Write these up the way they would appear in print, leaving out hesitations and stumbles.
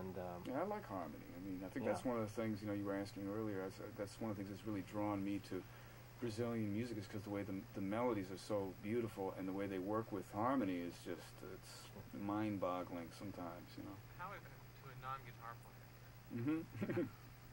And yeah, I like harmony. I mean, I think yeah. that's one of the things, you know, you were asking earlier. That's one of the things that's really drawn me to Brazilian music, is because the way the melodies are so beautiful, and the way they work with harmony is just, it's mind-boggling sometimes, you know. How to a non-guitar player? Mm-hmm.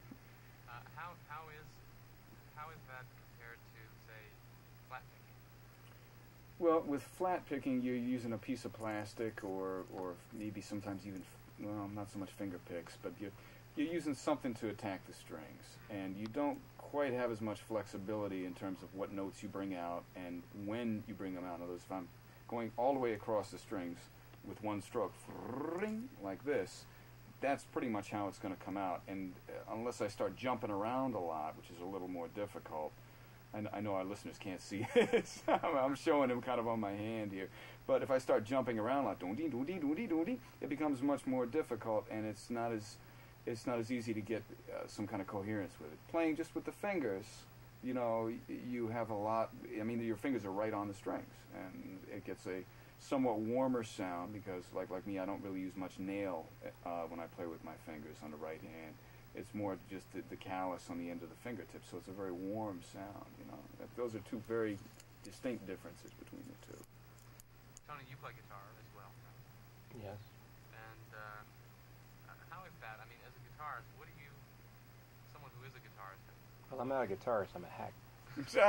How is that compared to, say, flat picking? Well, with flat picking, you're using a piece of plastic, or maybe sometimes even, well, not so much finger picks, but you're using something to attack the strings, and you don't quite have as much flexibility in terms of what notes you bring out and when you bring them out. In other words, if I'm going all the way across the strings with one stroke, like this, that's pretty much how it's going to come out. And unless I start jumping around a lot, which is a little more difficult, I know our listeners can't see this. I'm showing them kind of on my hand here. But if I start jumping around like doon-dee, doon-dee, doon-dee, doon-dee, it becomes much more difficult, and it's not as easy to get some kind of coherence with it. Playing just with the fingers, you know, you have a lot. I mean, your fingers are right on the strings, and it gets a somewhat warmer sound because, like me, I don't really use much nail when I play with my fingers on the right hand. It's more just the callus on the end of the fingertip, so it's a very warm sound, you know. Those are two very distinct differences between the two. Tony, you play guitar as well, right? yes. And how is that? I mean, as a guitarist, what do you, someone who is a guitarist, Well, I'm not a guitarist. I'm a hack. no,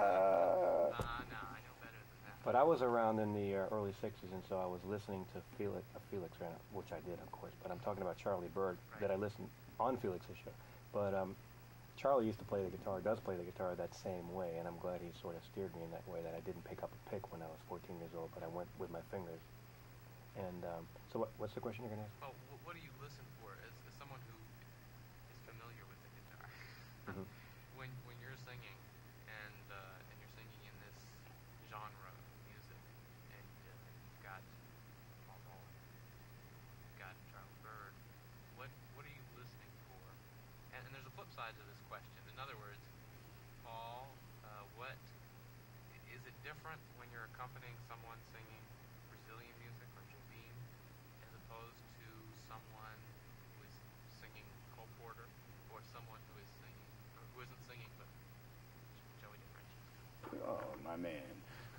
I know better than that. But I was around in the early '60s, and so I was listening to Felix, which I did, of course. But I'm talking about Charlie Bird, Right. that I listened on Felix's show. But Charlie used to play the guitar, does play the guitar that same way, and I'm glad he sort of steered me in that way, that I didn't pick up a pick when I was 14 years old, but I went with my fingers. And so what's the question you're going to ask? Oh, what do you listen for as someone who is familiar with the guitar? Mm-hmm. When you're singing and you're singing in this genre of music, and you've got Paul Bollenback, you've got Charlie Bird, what are you listening for? And there's a flip side to this question. In other words, Paul, what is it different when you're accompanying someone singing Brazilian music or Jobim as opposed to someone who is singing Cole Porter, or someone who is singing, or who isn't singing but Joey DeFrancis? Oh, my man.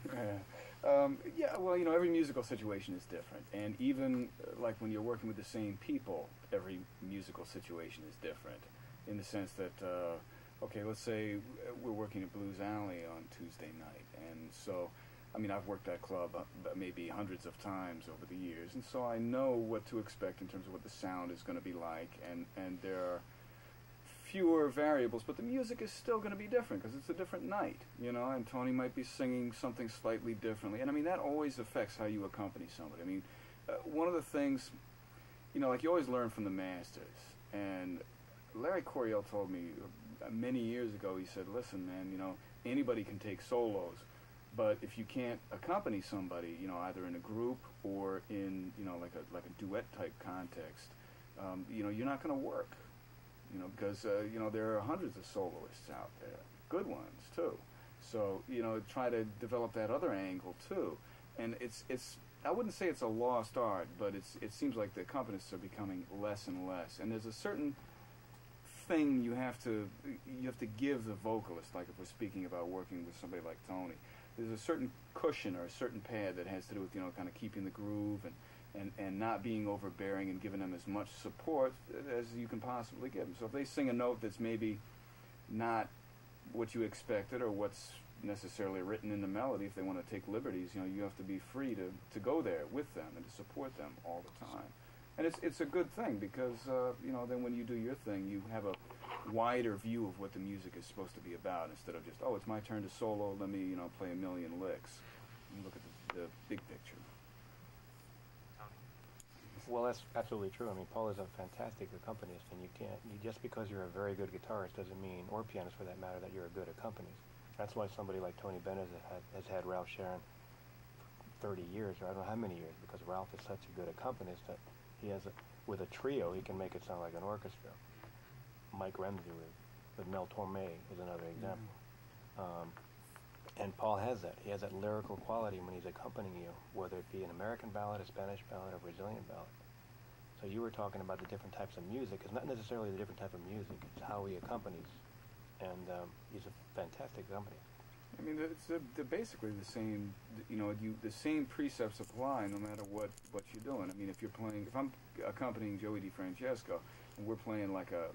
Yeah, well, you know, every musical situation is different. And even like when you're working with the same people, every musical situation is different in the sense that, okay, let's say we're working at Blues Alley on Tuesday night. And so, I mean, I've worked that club maybe hundreds of times over the years. And so I know what to expect in terms of what the sound is going to be like. And there are fewer variables, but the music is still going to be different because it's a different night, you know, and Tony might be singing something slightly differently. And I mean, that always affects how you accompany somebody. I mean, one of the things, you know, like you always learn from the masters. And Larry Coryell told me many years ago, he said, listen, man, you know, anybody can take solos, but if you can't accompany somebody, you know, either in a group or in, you know, like a duet type context, you know, you're not going to work. You know, because, you know, there are hundreds of soloists out there, good ones, too. So, you know, try to develop that other angle, too. And it's I wouldn't say it's a lost art, but it seems like the accompanists are becoming less and less. And there's a certain thing you have to give the vocalist, like if we're speaking about working with somebody like Tony. There's a certain cushion or a certain pad that has to do with, you know, kind of keeping the groove and not being overbearing and giving them as much support as you can possibly give them. So if they sing a note that's maybe not what you expected or what's necessarily written in the melody, if they want to take liberties, you know, you have to be free to go there with them and to support them all the time. And it's a good thing because, you know, then when you do your thing, you have a wider view of what the music is supposed to be about instead of just, oh, it's my turn to solo, let me, you know, play a million licks. You look at the big picture. Well, that's absolutely true. I mean, Paul is a fantastic accompanist, and just because you're a very good guitarist doesn't mean, or pianist for that matter, that you're a good accompanist. That's why somebody like Tony Bennett has had Ralph Sharon for 30 years, or I don't know how many years, because Ralph is such a good accompanist that he has with a trio, he can make it sound like an orchestra. Mike Remsey with Mel Torme is another example. And Paul has that. He has that lyrical quality when he's accompanying you, whether it be an American ballad, a Spanish ballad, or Brazilian ballad. So you were talking about the different types of music. It's not necessarily the different type of music. It's how he accompanies. And he's a fantastic accompanier. I mean, they're basically the same. You know, the same precepts apply no matter what you're doing. I mean, if I'm accompanying Joey DeFrancesco, and we're playing like a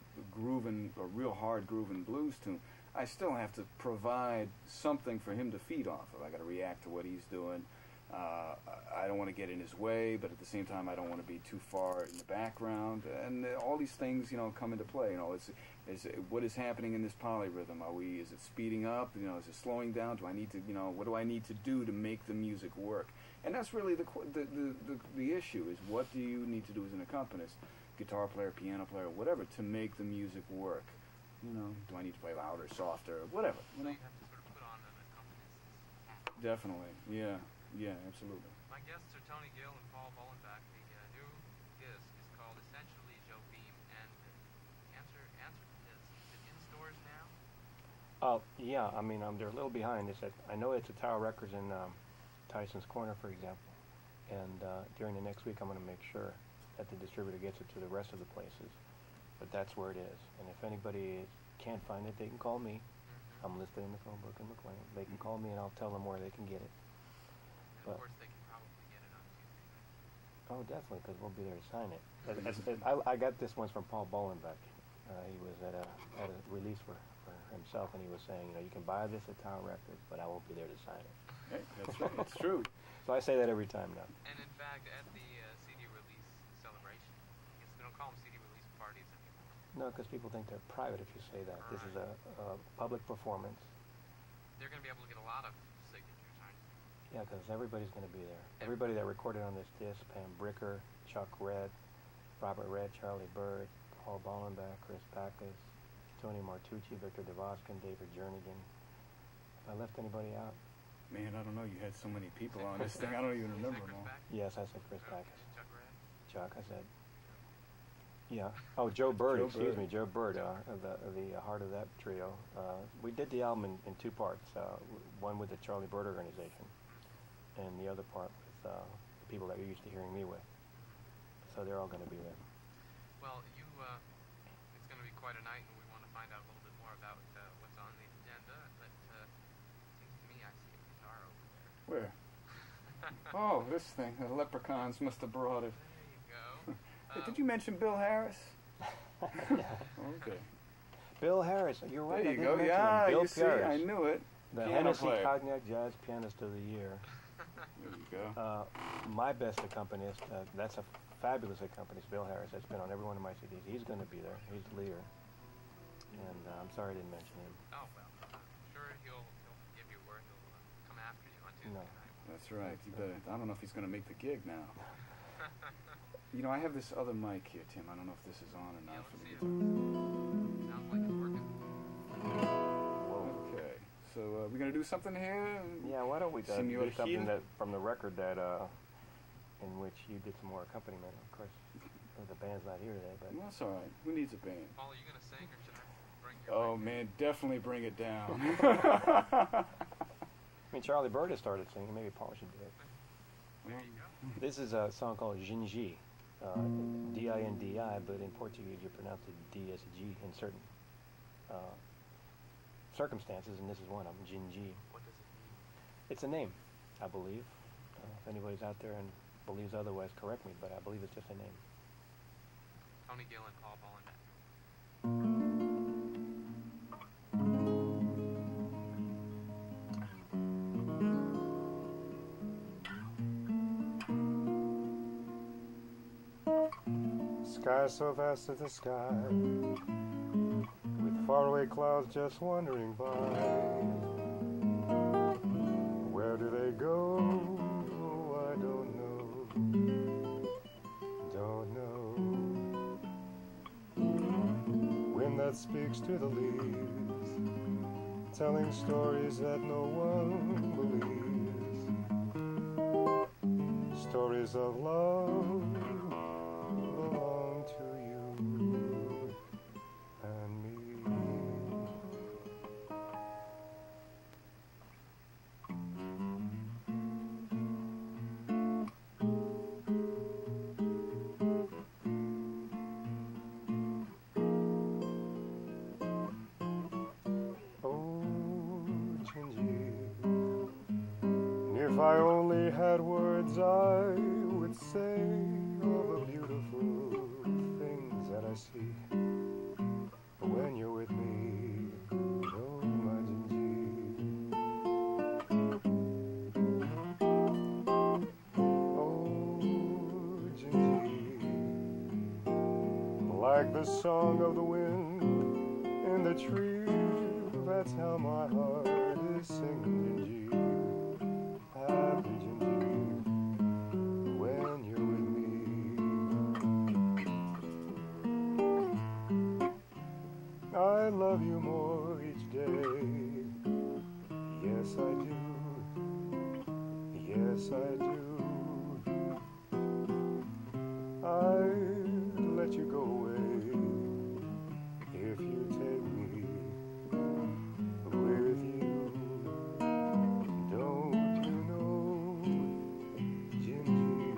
real hard grooving blues tune, I still have to provide something for him to feed off of. I got to react to what he's doing. I don't want to get in his way, but at the same time, I don't want to be too far in the background. And all these things, you know, come into play. You know, is what is happening in this polyrhythm? Is it speeding up? You know, is it slowing down? Do I need to, you know, what do I need to do to make the music work? And that's really the issue: is what do you need to do as an accompanist, guitar player, piano player, whatever, to make the music work? You know, do I need to play louder, softer, whatever? You know? So you have to sort of put on an accompanist's hat. Definitely, yeah. Yeah, absolutely. My guests are Tony Gil and Paul Bollenback. The new disc is called essentially Jobim, and answer to this. Is it in stores now? Yeah, I mean, they're a little behind. I know it's at Tower Records in Tyson's Corner, for example. And during the next week, I'm going to make sure that the distributor gets it to the rest of the places. But that's where it is. And if anybody can't find it, they can call me. I'm listed in the phone book in McLean. They can call me, and I'll tell them where they can get it. And of course, they can probably get it on Tuesday. Oh, definitely, because we'll be there to sign it. I got this one from Paul Bollenback. He was at a release for himself, and he was saying, you know, you can buy this at Tower Records, but I won't be there to sign it. Hey, that's right. It's true. So I say that every time now. And in fact, at the CD release celebration, I guess we don't call them CD release parties anymore. No, because people think they're private if you say that. This is Right. a public performance. They're going to be able to get a lot of signatures, aren't they? Yeah, because everybody's going to be there. Everybody that recorded on this disc: Pam Bricker, Chuck Red, Robert Red, Charlie Bird, Paul Bollenback, Chris Backus, Tony Martucci, Victor DeVoskin, David Jernigan. Have I left anybody out? Man, I don't know. You had so many people on this thing. I don't even remember them all. Yes, I said Chris Okay, Backus. Chuck Red. Chuck, I said. Yeah. Oh, Joe Bird, Joe excuse Bird. me, Joe Bird, the heart of that trio. We did the album in two parts, one with the Charlie Bird organization, and the other part with the people that you're used to hearing me with. So they're all going to be there. Well, it's going to be quite a night, and we want to find out a little bit more about what's on the agenda. But it seems to me I see a guitar over there. Where? Oh, this thing. The leprechauns must have brought it. There you go. Hey, did you mention Bill Harris? Okay. Bill Harris, you're right. There I you did go. mention Yeah, him. Bill you see, Parrish, I knew it. the piano Hennessy player. Cognac Jazz Pianist of the Year. There you go. My best accompanist, that's a fabulous accompanist, Bill Harris. That's been on every one of my CDs. He's going to be there. He's the leader. And I'm sorry I didn't mention him. Oh, well, I'm sure he'll give you where he'll come after you on Tuesday No. night. That's right. You better. I don't know if he's going to make the gig now. You know, I have this other mic here, Tim. I don't know if this is on or Yeah, not let's for the see guitar. it. Sounds like it's working. Okay. So we're going to do something here? Yeah, why don't we do Senor something Gil? that from the record that in which you did some more accompaniment. Of course, the band's not here today, but Well, that's all right. Who needs a band? Paul, are you going to sing, or should I bring your Oh, mic? man, definitely bring it down. I mean, Charlie Bird has started singing. Maybe Paul should do it. There you go. This is a song called Gingi, D-I-N-D-I, but in Portuguese you pronounce it D as a G in certain circumstances, and this is one of them, Gingi. What does it mean? It's a name, I believe. If anybody's out there and believes otherwise, correct me, but I believe it's just a name. Tony Gil and Paul Bollenback. Sky so vast in the sky, with faraway clouds just wandering by. Where do they go? Oh, I don't know. Don't know. Wind that speaks to the leaves, telling stories that no one believes. Stories of love belong to you and me. I only had words, I would say all the beautiful things that I see when you're with me. Oh, my Gingy. Oh, Gingy. Like the song of the wind in the tree, that's how my heart is singing, Gingy. Happy Gingy, when you're with me. I love you more each day. Yes, I do. Yes, I do. I let you go away if you take me with you. Don't you know, Gingy?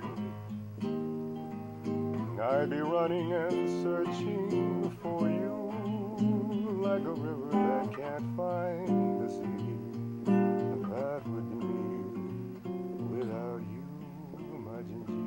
I'd be running and searching for you like a river that can't find the sea. That would be me without you, my Gingy.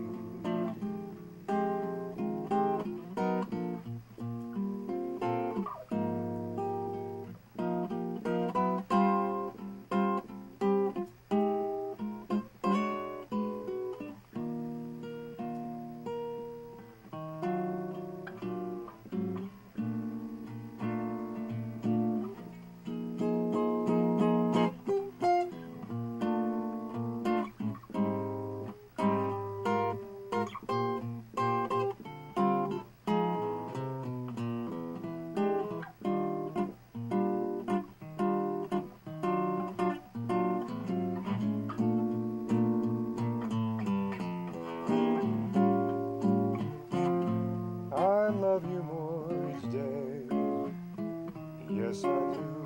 I love you more each day. Yes, I do.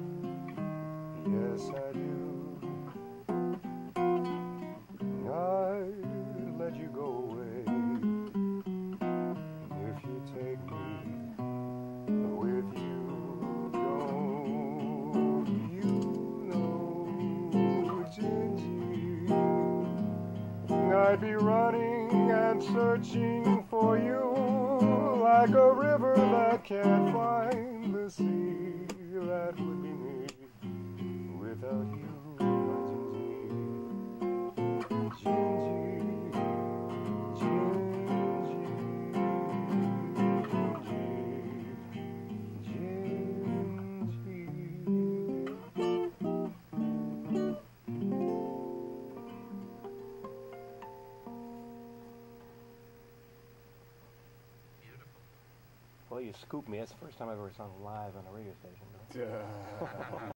Yes, I do. I let you go away if you take me with you. Don't you know, Gingy? I'd be running and searching for you like a river that can't find the sea. That would be me without you, my Gingy. Gingy, Well, you scooped me. That's the first time I've ever sung live on a radio station. Yeah.